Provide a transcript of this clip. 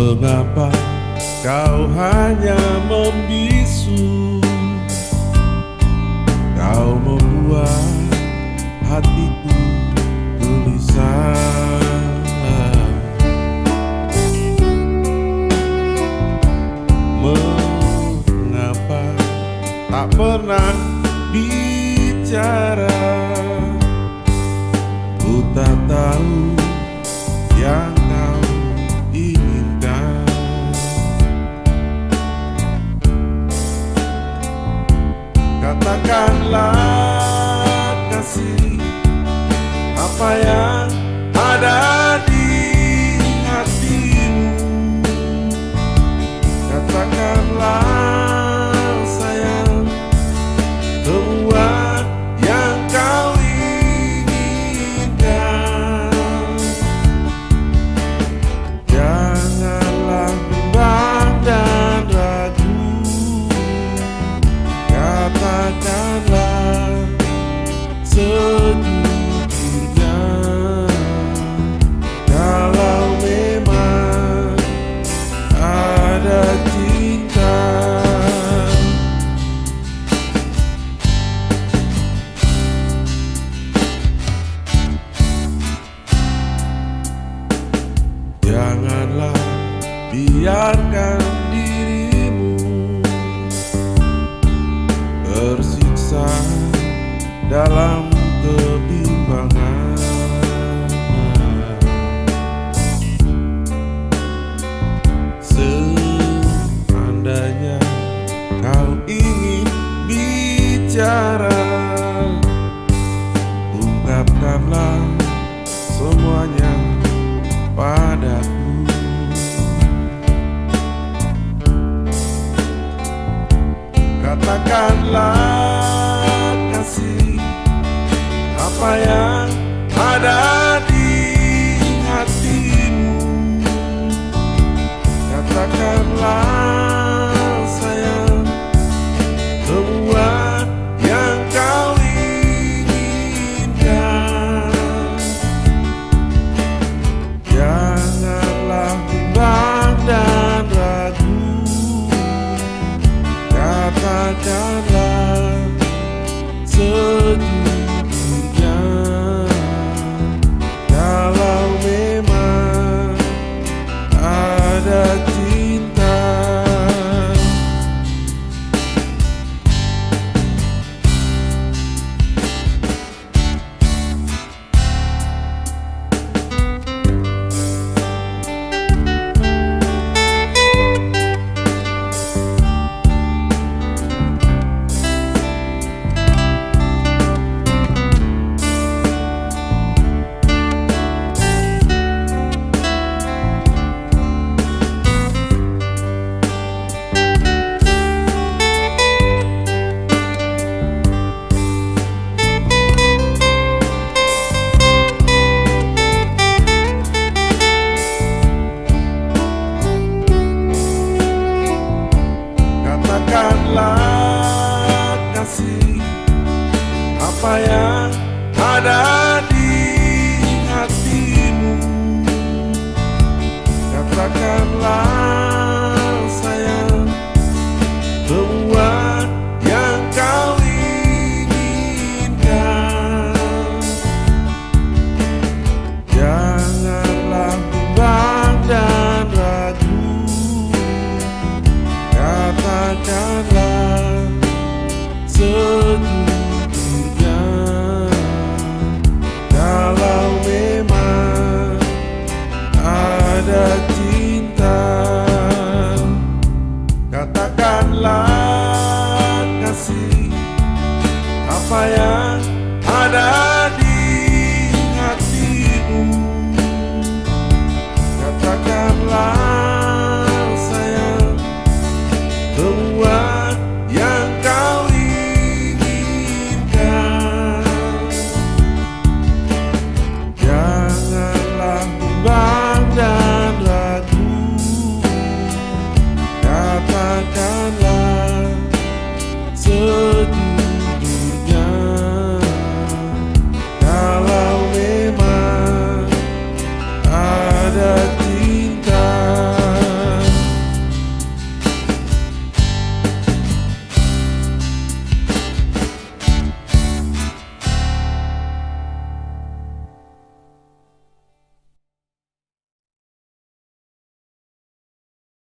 Mengapa kau hanya membisu? Kau membuat hatiku gelisah. Mengapa tak pernah bicara? Ku tak tahu yang kau inginkan. Katakanlah kasih apa yang ada di hatimu. Katakanlah sayang semua yang kau inginkan. Janganlah bimbang dan ragu. Katakanlah sejujurnya, kalau memang ada cinta. Janganlah biarkan dirimu tersiksa dalam kebimbangan. Seandainya kau ingin bicara, ungkapkanlah semuanya padaku. Katakanlah kasih apa yang ada di hatimu. Katakanlah sayang semua yang kau inginkan. Janganlah bimbang dan ragu. Katakanlah sejujurnya, kalau memang ada cinta. Katakanlah kasih apa yang ada di hatimu. Katakanlah sayang semua yang kau inginkan. Janganlah bimbang dan ragu. Katakanlah sejujurnya, kalau memang ada cinta. Katakanlah kasih apa yang ada di hatimu. Katakanlah sayang semua yang kau inginkan. Janganlah bimbang dan ragu. Katakanlah sejujurnya, kalau memang ada